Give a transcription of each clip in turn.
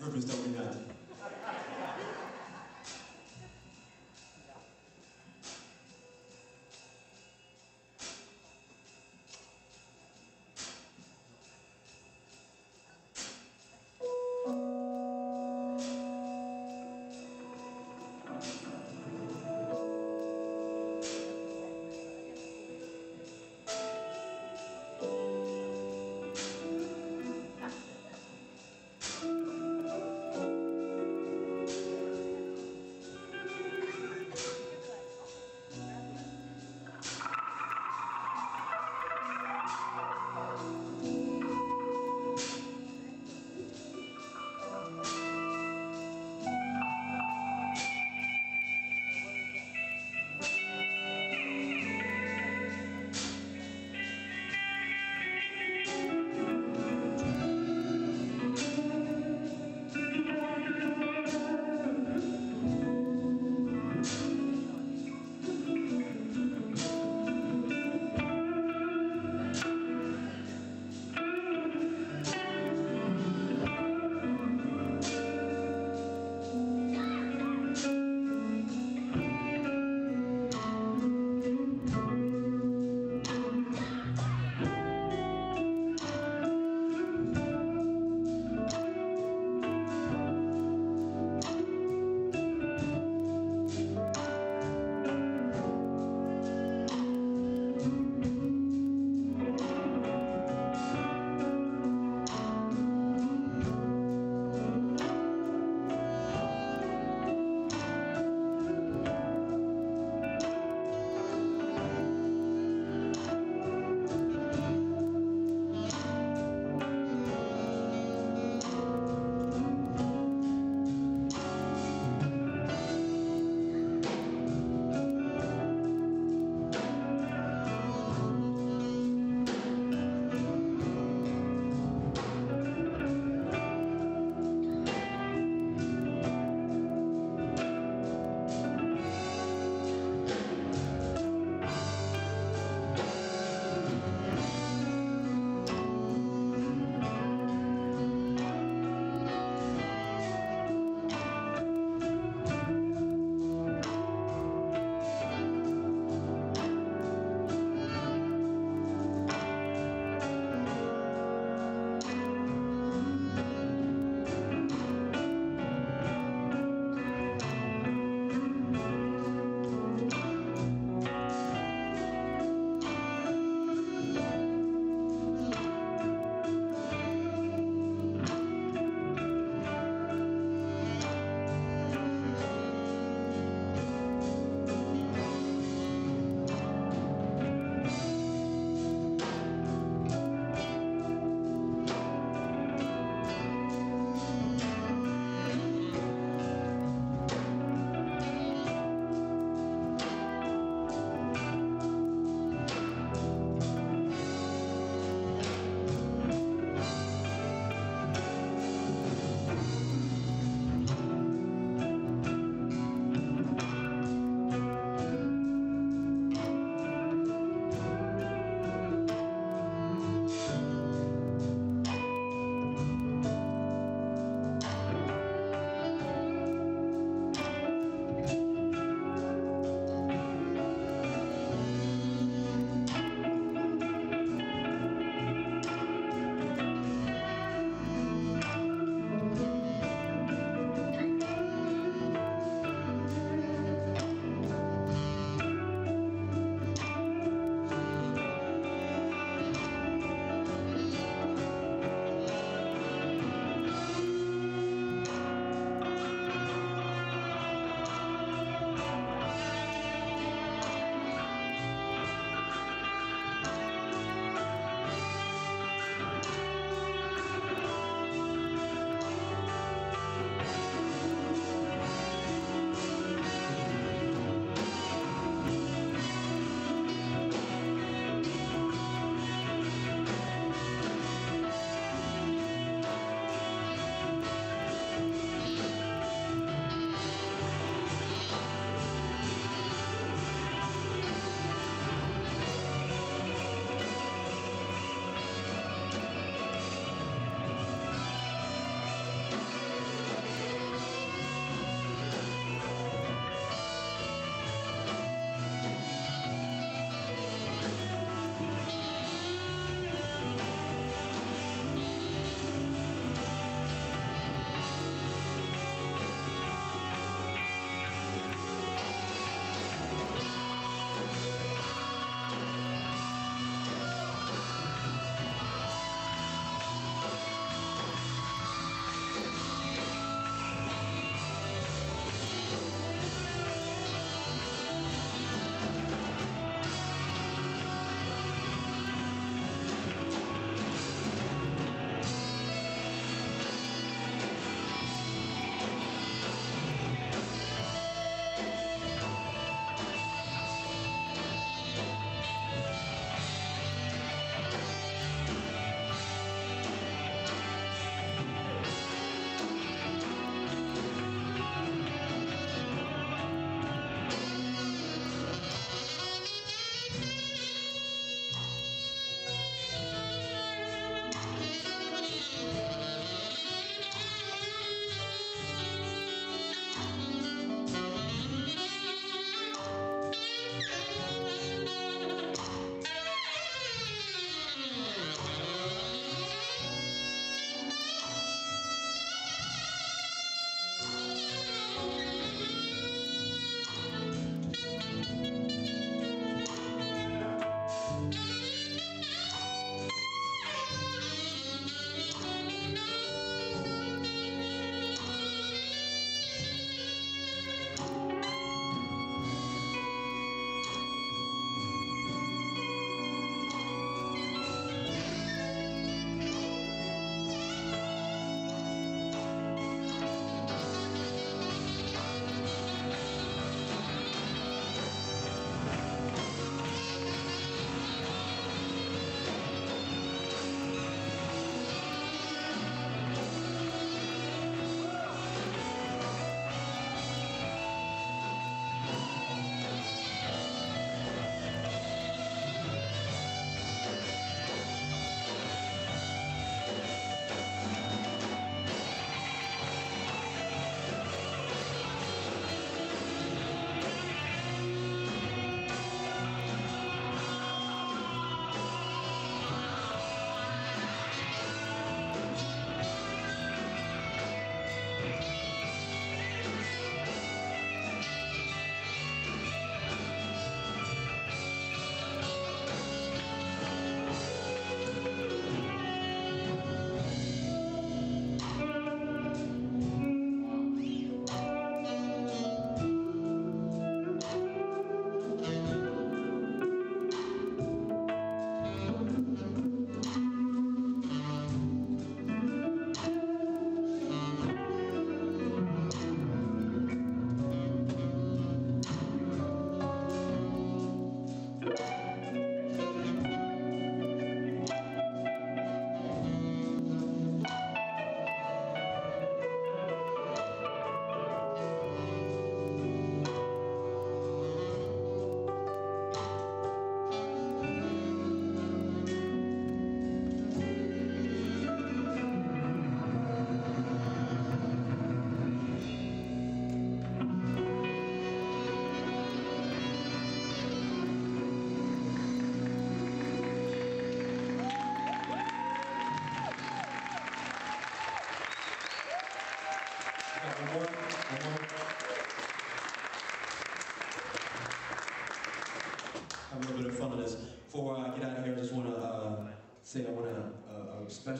Rufus, don't be mad.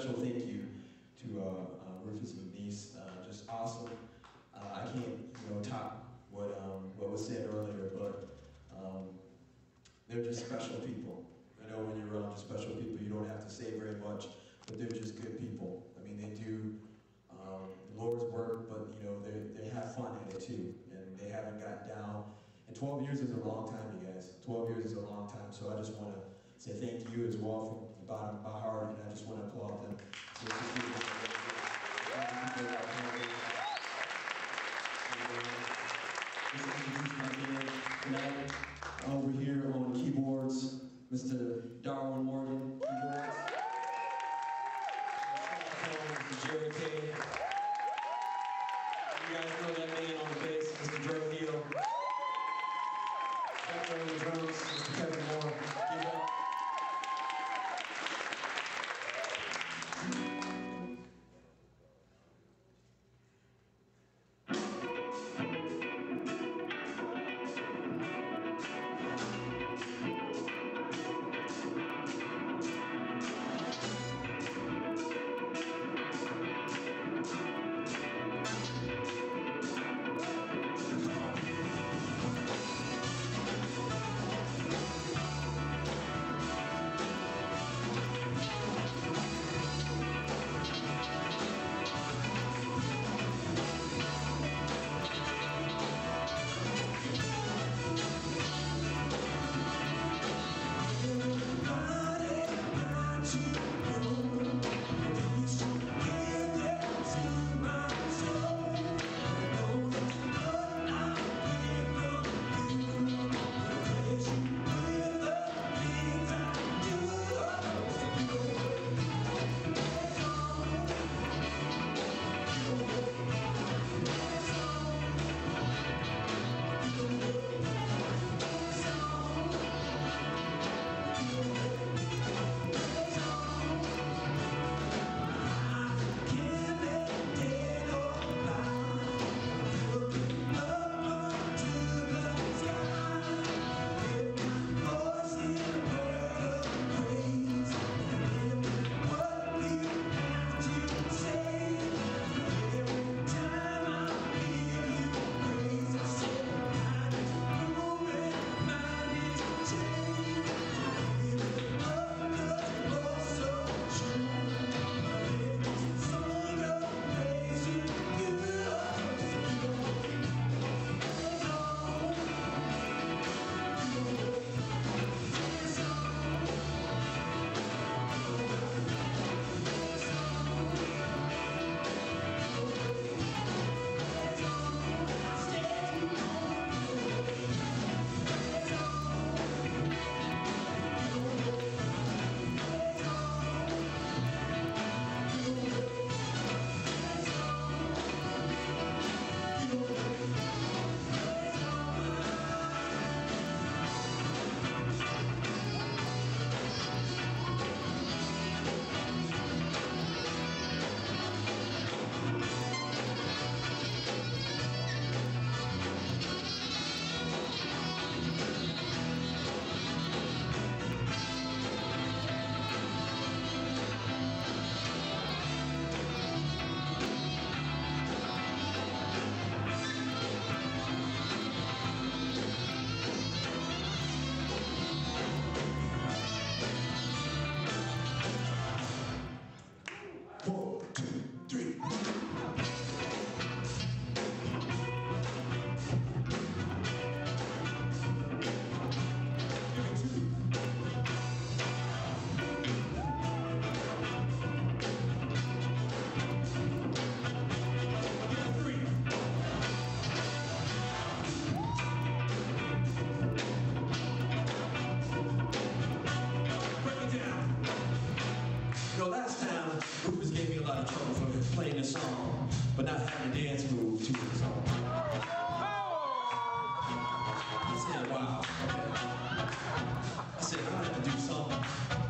special thank you to Rufus and Denise. Just awesome. I can't, top what was said earlier, but they're just special people. I know when you're around special people, you don't have to say very much, but they're just good people. I mean, they do the Lord's work, but they have fun at it too, and they haven't gotten down. And 12 years is a long time, you guys. 12 years is a long time, so I just want to say thank you as well from the bottom of my heart, and I just want to applaud them. Tonight, over here on keyboards, Mr. Darwin Morgan, keyboards. Mr. Jerry K. You guys know that man on the bass, Mr. Joe Neal. Back on the drums, Mr. Kevin Moore. Rufus gave me a lot of trouble for playing this song, but not having a dance move to the song. I said, wow, okay. I said, I'm gonna have to do something.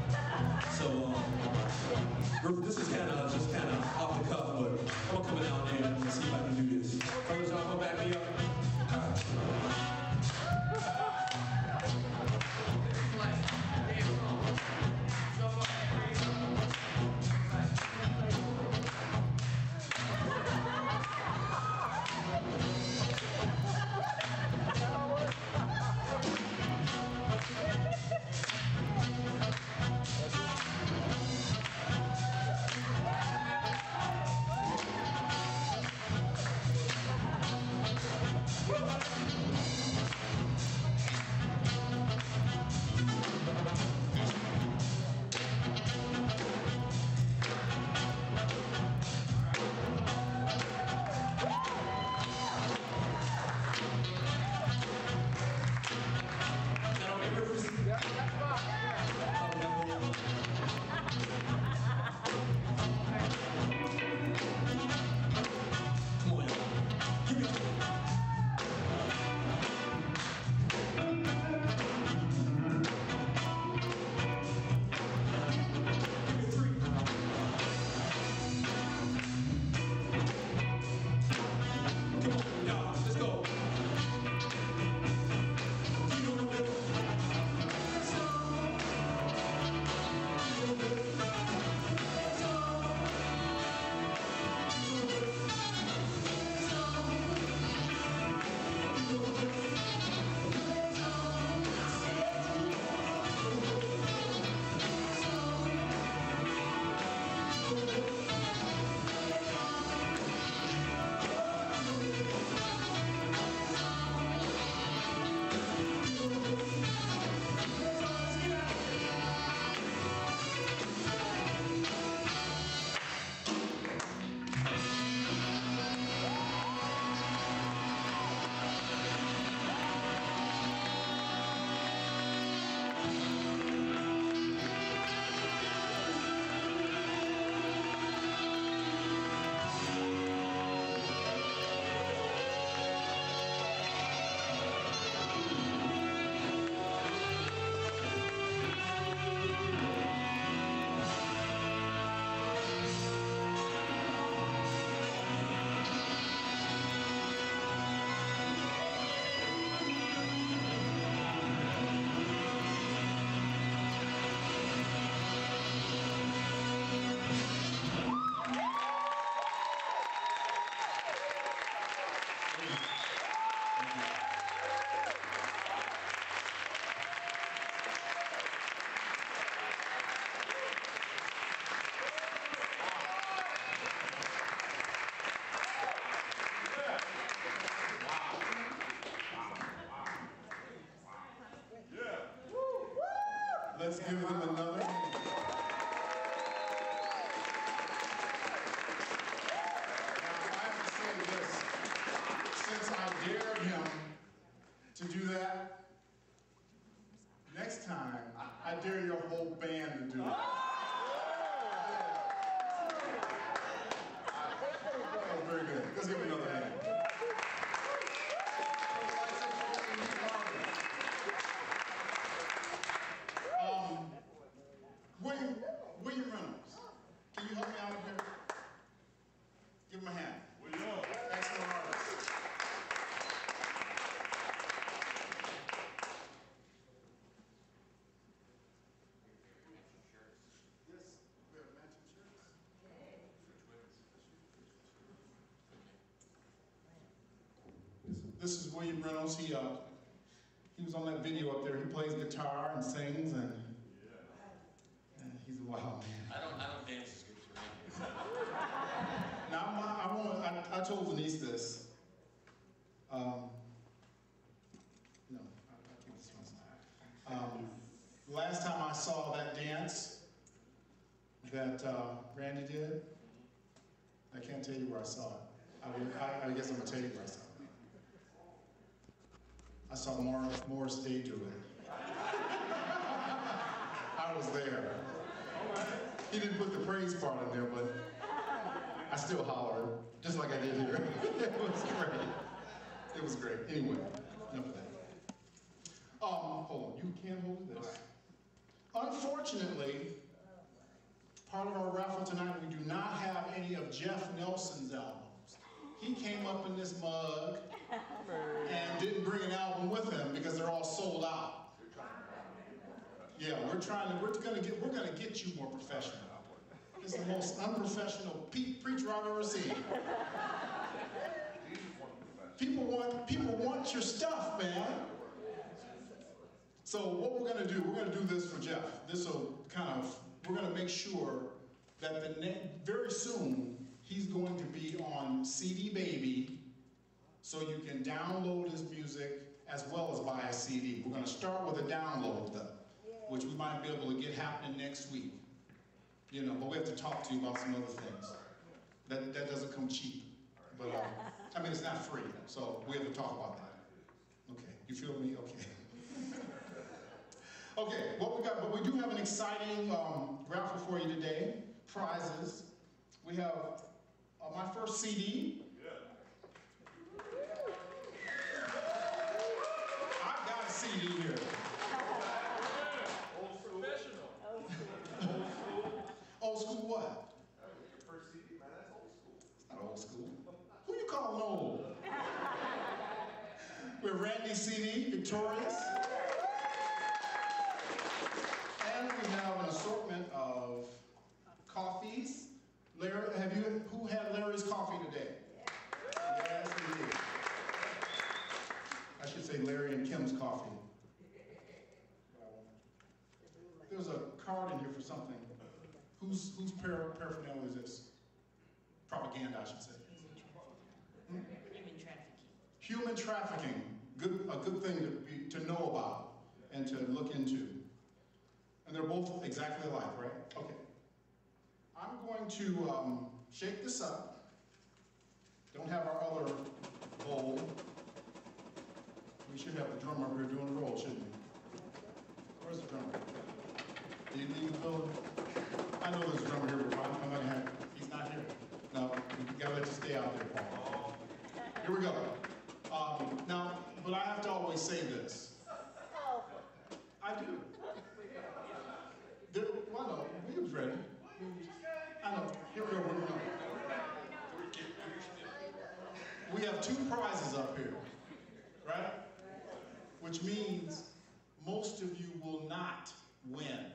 So, Rufus, this is just kind of off the cuff, but I'm gonna come down there and see if I can do this. Fellas, y'all gonna back me up? All right. Like, damn, Give them another hand. Now, I have to say this. Since I dared him to do that, next time, I dare your whole band to do it. Oh, very good. Let's give him another hand. William Reynolds, can you help me out here? Give him a hand. Excellent artist. Yes, we have matching shirts. This is William Reynolds. He was on that video up there. He plays guitar and sings, and he's a wild man. I don't dance as good as you. Now, I told Denise this. No, I'll keep this one. Last time I saw that dance that Randy did, I can't tell you where I saw it. I guess I'm going to tell you where I saw it. I saw Morris Day do it. I was there. He didn't put the praise part in there, but I still hollered, just like I did here. It was great. It was great. Anyway, enough of that. Hold on, you can't hold this. Unfortunately, part of our raffle tonight, we do not have any of Jeff Nelson's albums. He came up in this mug and didn't bring an album with him because they're all sold out. Yeah, we're gonna get you more professional. It's the most unprofessional preacher I've ever seen. People want your stuff, man. So what we're gonna do, we're gonna do this for Jeff. We're gonna make sure that very soon he's going to be on CD Baby, so you can download his music as well as buy a CD. We're gonna start with a download though, which we might be able to get happening next week. You know, but we have to talk to you about some other things. That doesn't come cheap. But, I mean, it's not free, so we have to talk about that. Okay, you feel me? Okay. Okay, what we got, but we do have an exciting raffle for you today. Prizes. We have my first CD. I've got a CD here. Old school what? First CD, man, that's old school. It's not old school. Who you calling old? We're Randy CD, Victorious. And we have an assortment of coffees. Larry, who had Larry's coffee today? Yes, we did. I should say Larry and Kim's coffee. There's a card in here for something. Whose paraphernalia is this? Propaganda, I should say. Human trafficking. Human trafficking. A good thing to know about and to look into. And they're both exactly alike, right? Okay. I'm going to shake this up. Don't have our other bowl. We should have the drummer up here doing the roll, shouldn't we? Where's the drummer? Did he leave the building? I know there's a drummer here, but he's not here. No, we gotta let you stay out there, Paul. Here we go. Now, but I have to always say this. I do. Well, no, William's ready. I know. Here we go. We have two prizes up here, right? Which means most of you will not win.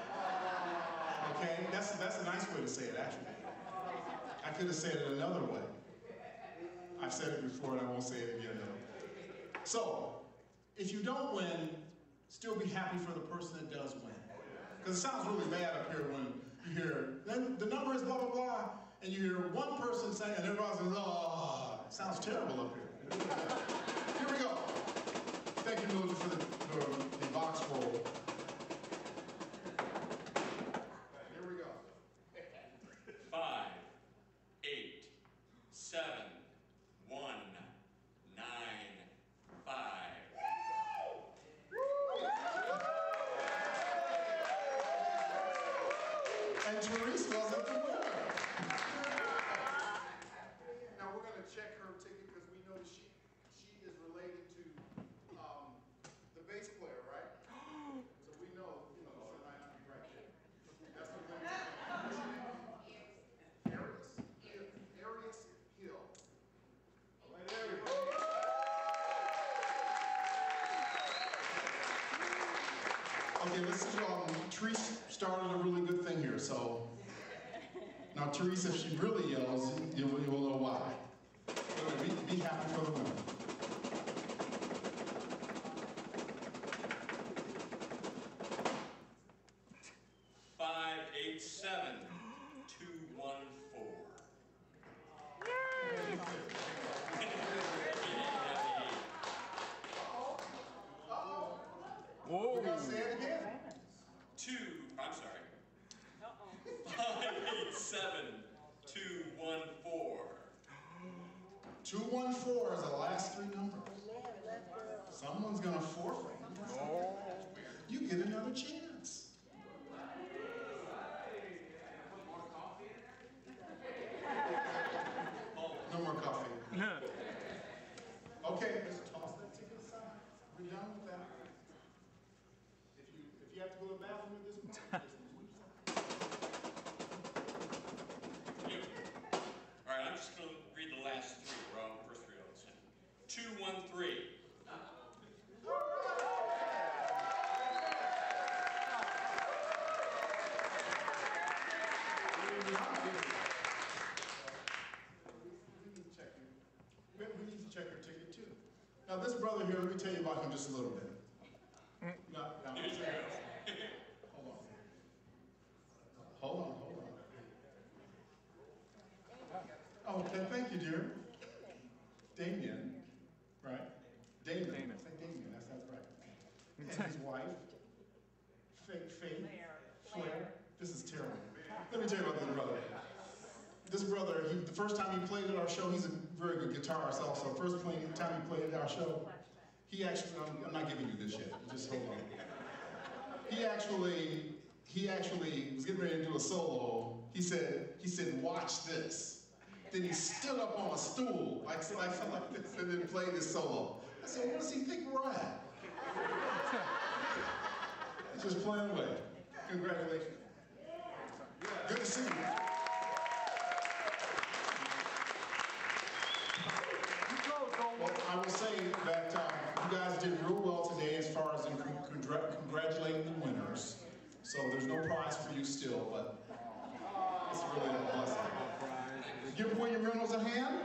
Okay? That's a nice way to say it, actually. I could have said it another way. I've said it before and I won't say it again though. So, if you don't win, still be happy for the person that does win. Because it sounds really bad up here when you hear, then the number is blah, blah, blah, and you hear one person saying, and everybody says, oh, it sounds terrible up here. Here we go. Thank you, Mildred, for the box roll. Okay, Therese started a really good thing here, so. Now, Therese, if she really yells, you will know why. Be happy for the winner. Whoa. We gotta say it again. 587214. 214 is the last three numbers. Someone's gonna forfeit. You get another chance. No more coffee. Okay, let's toss that ticket aside. We're done with that. If you have to go to the bathroom with this one, All right, I'm just going to read the last three. We're on the first three on the same. 213. We need to check your ticket too. Now this brother here, let me tell you about him just a little bit. Hold on. Oh, okay, thank you, dear. Damien, right? Damien. Say Damien, that's right. And his wife, Faith, Flair. This is terrible. Let me tell you about this brother. This brother, the first time he played at our show, he's a very good guitarist also. First time he played at our show, he actually, I'm not giving you this yet, just hold on. He actually was getting ready to do a solo. He said, watch this. Then he stood up on a stool, like this, and then played his solo. I said, what does he think we're at? He's just playing away. Congratulations. Good to see you. Well, I will say that you guys did real well today as far as in congratulating the winners. So there's no prize for you still, but it's really a blessing. Give William Reynolds a hand.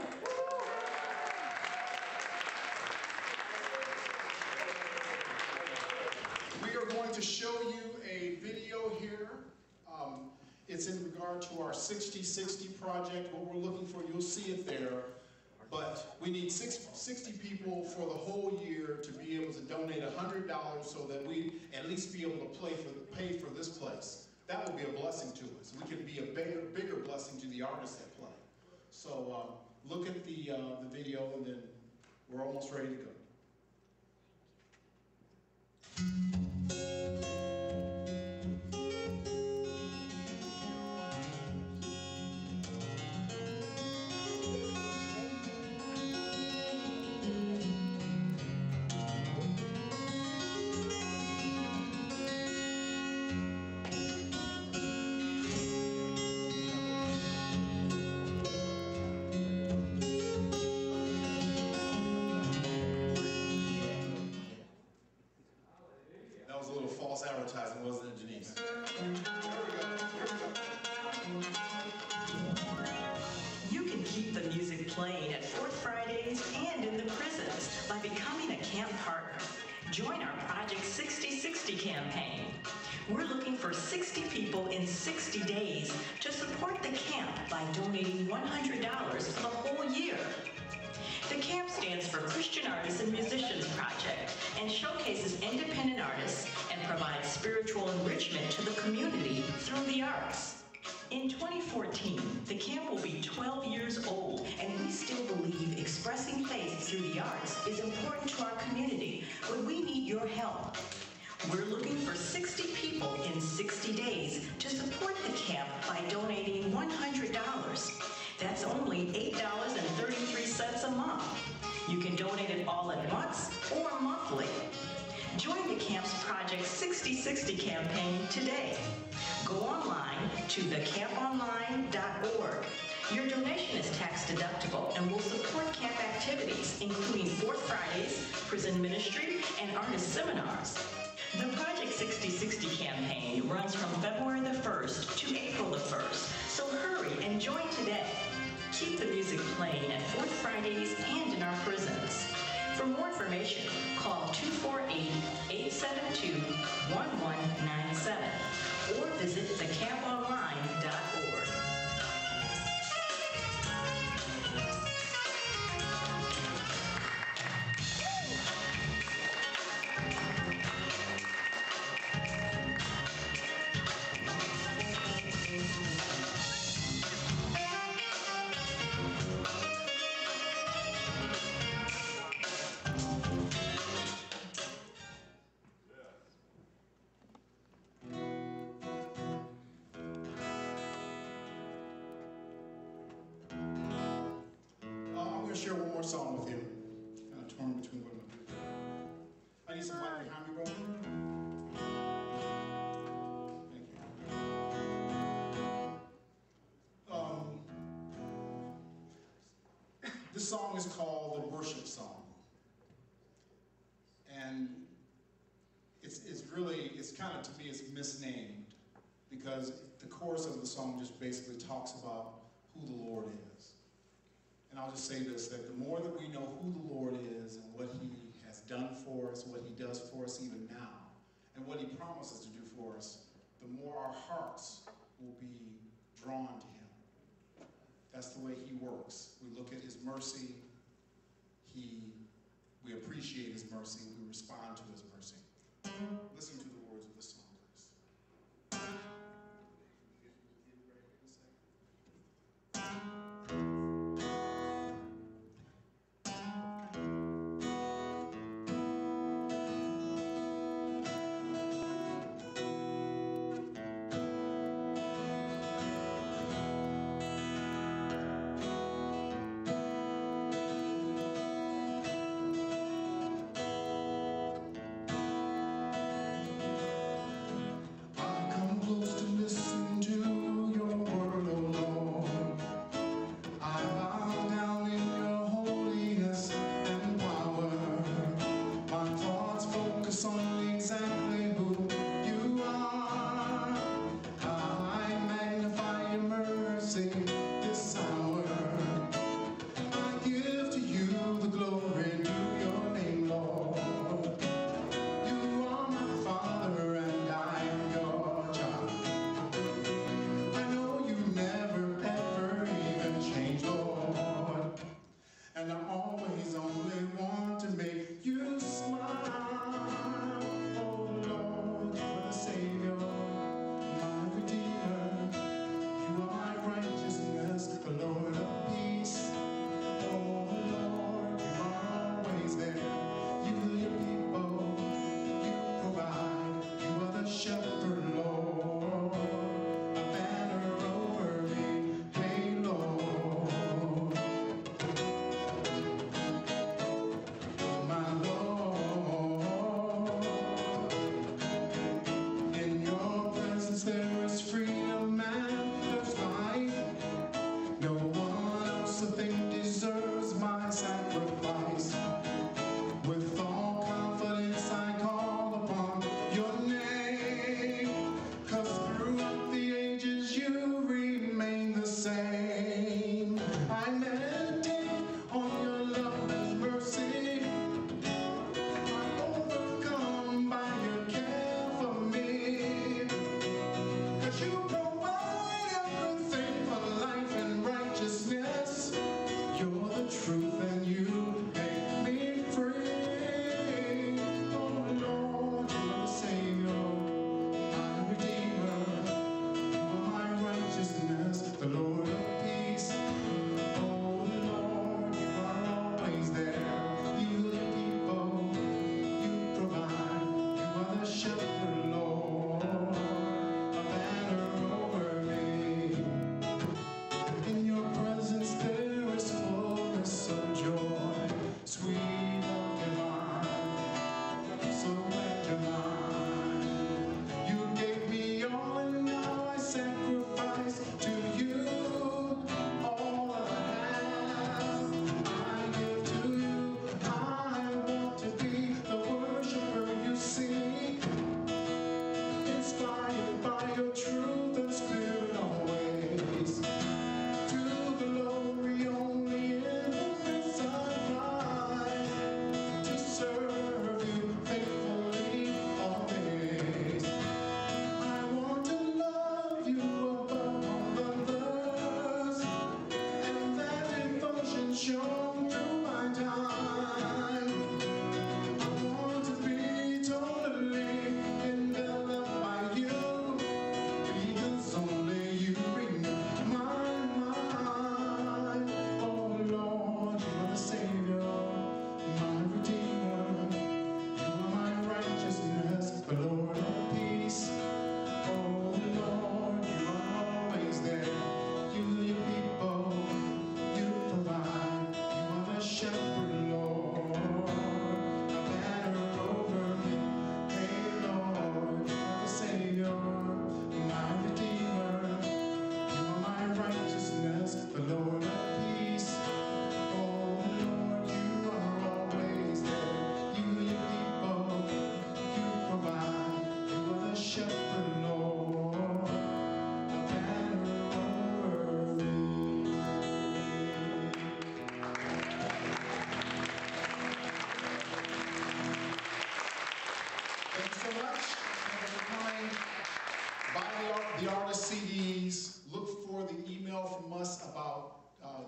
We are going to show you a video here. It's in regard to our 60/60 project. What we're looking for, you'll see it there. But we need 60 people for the whole year to be able to donate $100 so that we at least be able to pay for this place. That will be a blessing to us. We can be a bigger blessing to the artists that play. So look at the video, and then we're almost ready to go. Advertising, wasn't it, Janice? You can keep the music playing at Fourth Fridays and in the prisons by becoming a camp partner. Join our Project 6060 campaign. We're looking for 60 people in 60 days to support the camp by donating $100 for the whole year. The camp stands for Christian Artists and Musicians Project and showcases independent artists and provides spiritual enrichment to the community through the arts. In 2014, the camp will be 12 years old, and we still believe expressing faith through the arts is important to our community, but we need your help. We're looking for 60 people in 60 days to support the camp by donating $100. That's only $8.33 a month. You can donate it all at once or monthly. Join the camp's Project 6060 campaign today. Go online to thecamponline.org. Your donation is tax deductible and will support camp activities, including Fourth Fridays, prison ministry, and artist seminars. The Project 6060 campaign runs from February the 1st to April the 1st, so hurry and join today. Keep the music playing at Fourth Fridays and in our prisons. For more information, call 248-872-1197 or visit thecamponline.org. I'm going to share one more song with you. Kind of torn between what I'm going to do. I need some light behind me, brother. Thank you. This song is called the Worship Song. And it's kind of, to me, it's misnamed because the chorus of the song just basically talks about who the Lord is. And I'll just say this, that the more that we know who the Lord is and what he has done for us, what he does for us even now, and what he promises to do for us, the more our hearts will be drawn to him. That's the way he works. We look at his mercy, we appreciate his mercy, we respond to his mercy. Listen to the words of the song, please.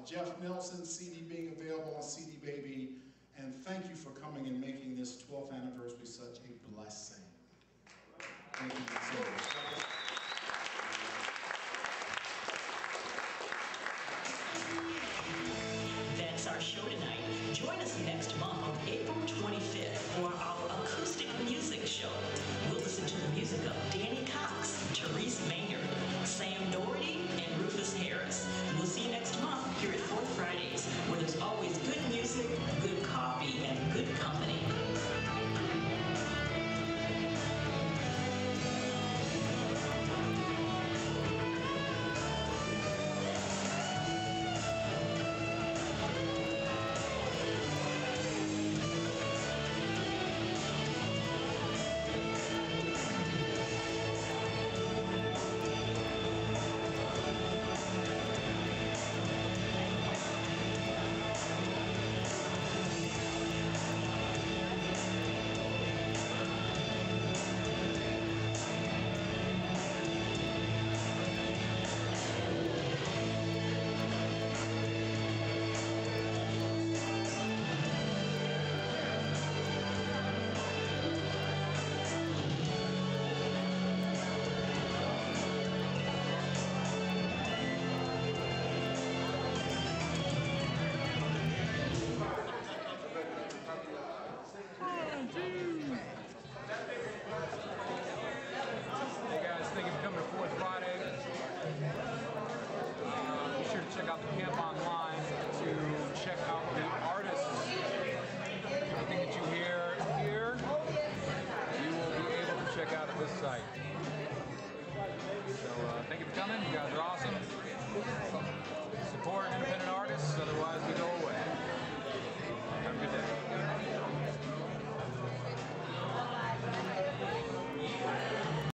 Jeff Nelson's CD being available on CD Baby. And thank you for coming and making this 12th anniversary such a blessing. Thank you so much. That's our show tonight. Join us next month on April 25th